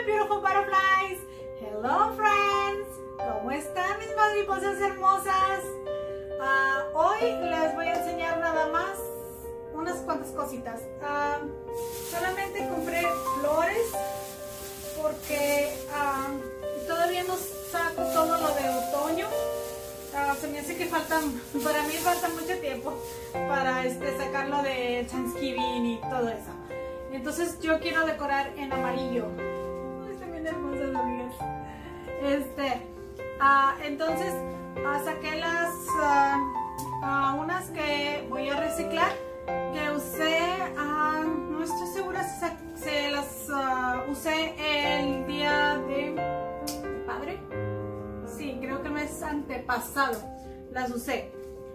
beautiful butterflies. Hello friends. ¿Cómo están mis mariposas hermosas? Hoy les voy a enseñar nada más unas cuantas cositas. Solamente compré flores porque todavía no saco todo lo de otoño. Se me hace que para mí falta mucho tiempo para sacarlo de Thanksgiving y todo eso. Entonces yo quiero decorar en amarillo. Están bien hermosas, amigas. Entonces saqué las unas que voy a reciclar, que usé, no estoy segura si se las usé el día de Padre. Sí, creo que el mes antepasado las usé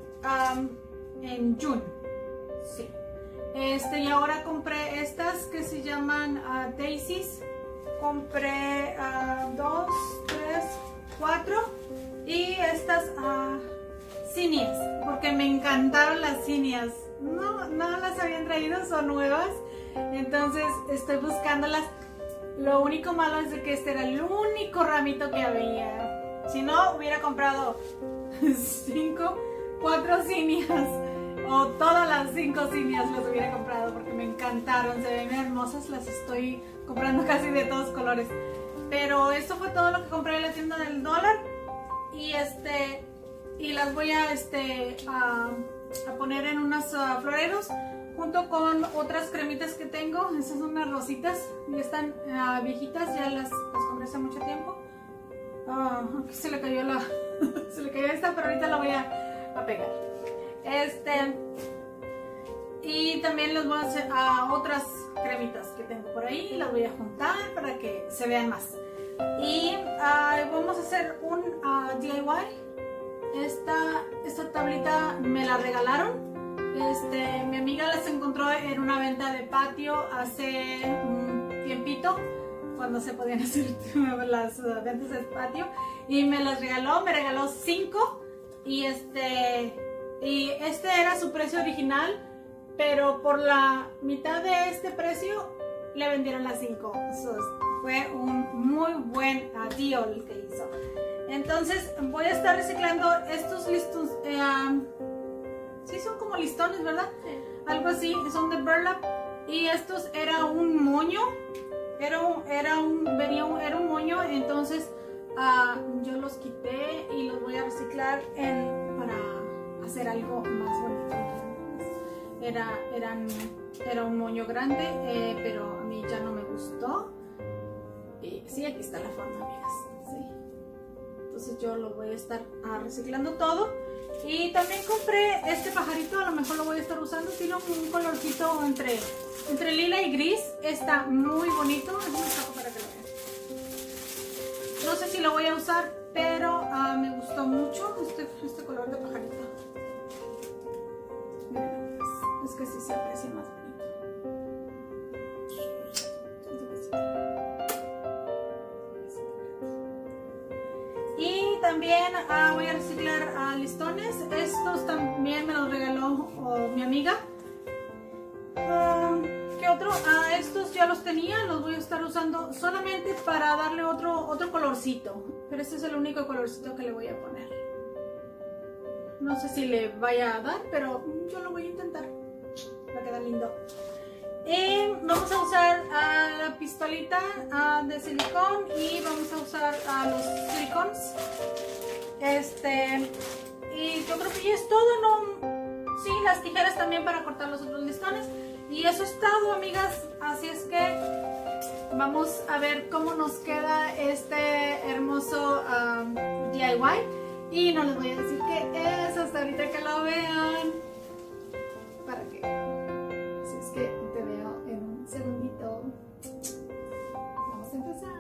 en junio. Sí. Y ahora compré estas que se llaman daisies. Compré 2, 3, 4 y estas zinnias, porque me encantaron las zinnias. No las habían traído, son nuevas, entonces estoy buscándolas. Lo único malo es de que este era el único ramito que había. Si no, hubiera comprado 4 zinnias, o todas las 5 zinnias las hubiera comprado, porque me encantaron, se ven hermosas. Las estoy comprando casi de todos colores, pero esto fue todo lo que compré en la tienda del dólar. Y las voy a poner en unos floreros junto con otras cremitas que tengo. Estas son unas rositas y están viejitas, ya las compré hace mucho tiempo. Aquí se le cayó se le cayó esta, pero ahorita la voy a pegar. Y también les voy a hacer otras cremitas que tengo por ahí, las voy a juntar para que se vean más. Y vamos a hacer un DIY. Esta tablita me la regalaron. Mi amiga las encontró en una venta de patio hace un tiempito, cuando se podían hacer las ventas de patio, y me las regaló. Me regaló 5 y era su precio original, pero por la mitad de este precio le vendieron las 5. Fue un muy buen deal que hizo. Entonces voy a estar reciclando estos listones. Sí, son como listones, ¿verdad? Sí. Algo así, son de burlap. Y estos era un moño. Era un moño. Entonces yo los quité y los voy a reciclar para hacer algo más bonito. Era un moño grande, pero a mí ya no me gustó. Y sí, aquí está la forma, amigas. Sí. Entonces yo lo voy a estar reciclando todo. Y también compré este pajarito, a lo mejor lo voy a estar usando. Tiene un colorcito entre lila y gris. Está muy bonito. Es muy saco para que lo vean. No sé si lo voy a usar, pero me gustó mucho este color de pajarito. Miren, es que sí se aprecia más bonito. Y también voy a reciclar listones. Estos también me los regaló mi amiga. ¿Qué otro? Estos ya los tenía, los voy a estar usando solamente para darle otro colorcito. Pero este es el único colorcito que le voy a poner. No sé si le vaya a dar, pero yo lo voy a intentar. Va a quedar lindo. Y vamos a usar la pistolita de silicón, y vamos a usar los silicones. Y yo creo que ya es todo, ¿no? Sí, las tijeras también para cortar los otros listones. Y eso es todo, amigas. Así es que vamos a ver cómo nos queda este hermoso DIY. Y no les voy a decir qué es hasta ahorita que lo vean. ¿Para qué? Así es que te veo en un segundito. Vamos a empezar.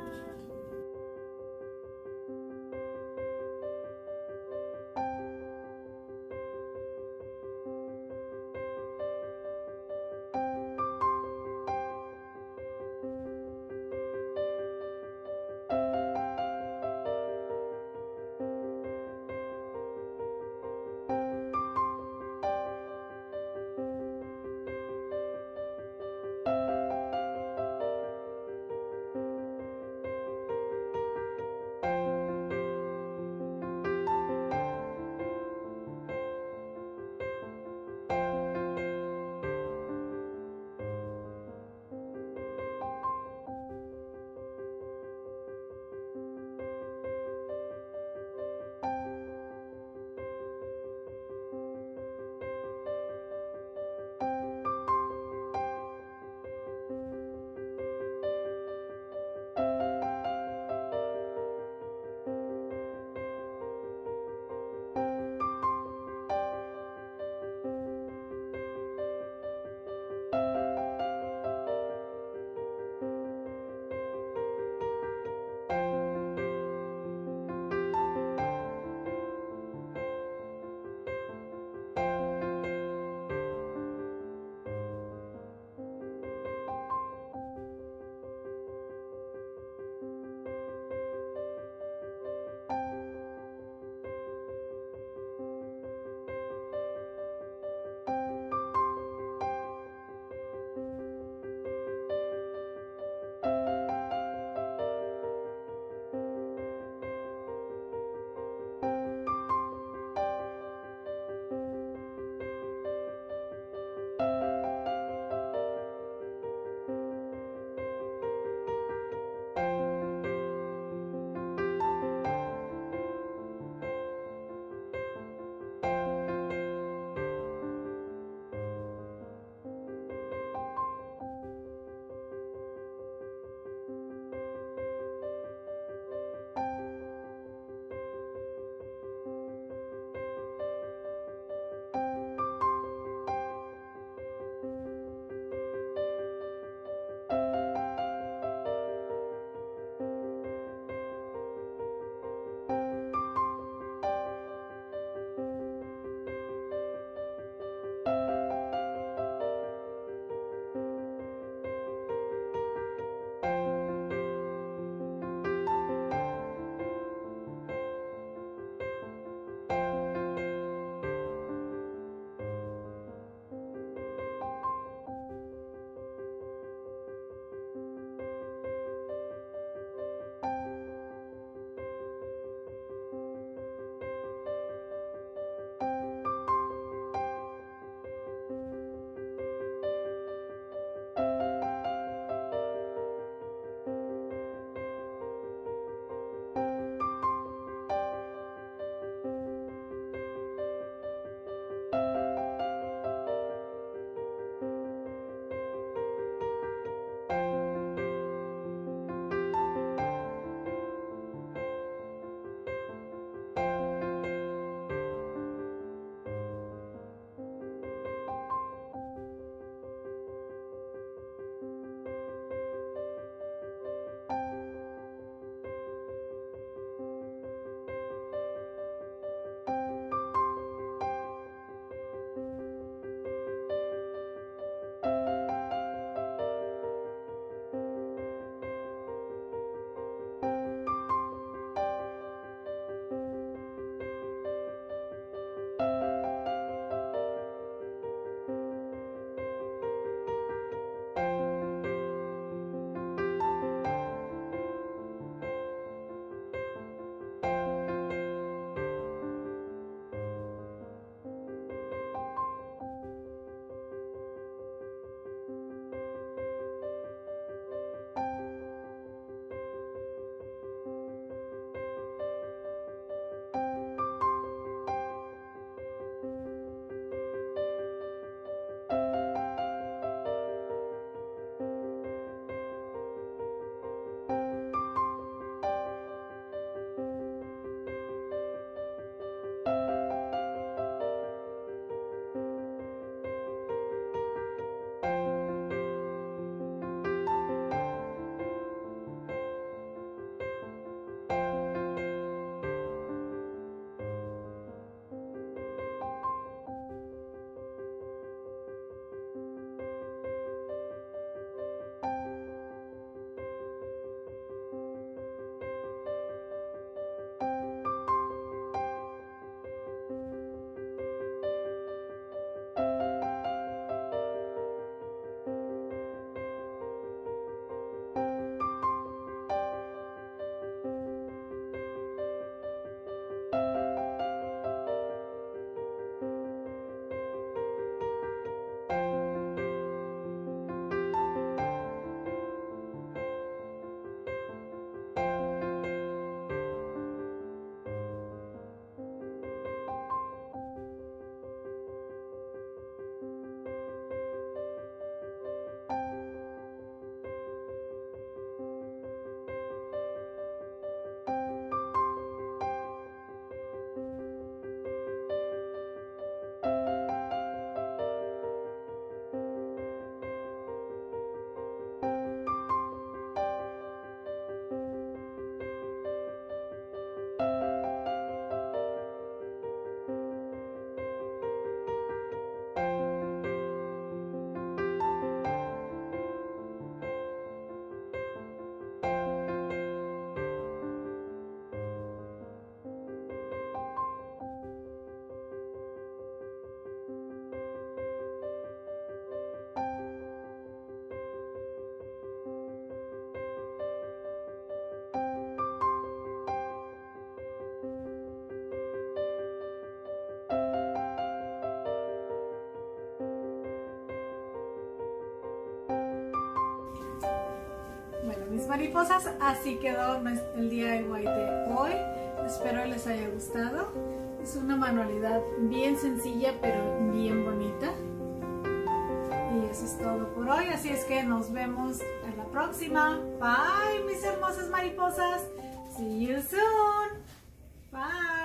mis mariposas, así quedó el DIY de hoy. Espero les haya gustado. Es una manualidad bien sencilla pero bien bonita. Y eso es todo por hoy, así es que nos vemos en la próxima. Bye, mis hermosas mariposas. See you soon. Bye.